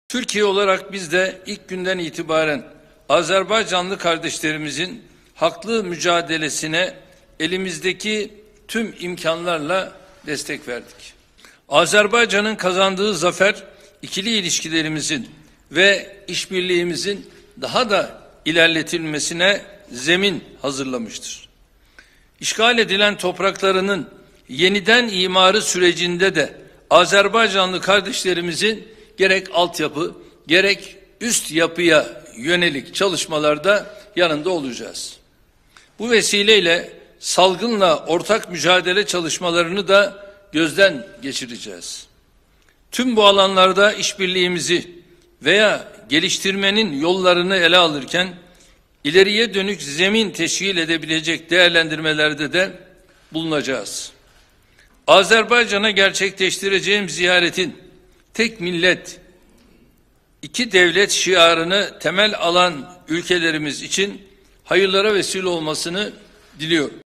Türkiye olarak biz de ilk günden itibaren Azerbaycanlı kardeşlerimizin haklı mücadelesine elimizdeki tüm imkanlarla destek verdik. Azerbaycan'ın kazandığı zafer ikili ilişkilerimizin ve işbirliğimizin daha da ilerletilmesine zemin hazırlamıştır. İşgal edilen topraklarının yeniden imarı sürecinde de Azerbaycanlı kardeşlerimizin gerek altyapı gerek üst yapıya yönelik çalışmalarda yanında olacağız. Bu vesileyle salgınla ortak mücadele çalışmalarını da gözden geçireceğiz. Tüm bu alanlarda işbirliğimizi veya geliştirmenin yollarını ele alırken ileriye dönük zemin teşkil edebilecek değerlendirmelerde de bulunacağız. Azerbaycan'a gerçekleştireceğim ziyaretin tek millet, iki devlet şiarını temel alan ülkelerimiz için hayırlara vesile olmasını diliyorum.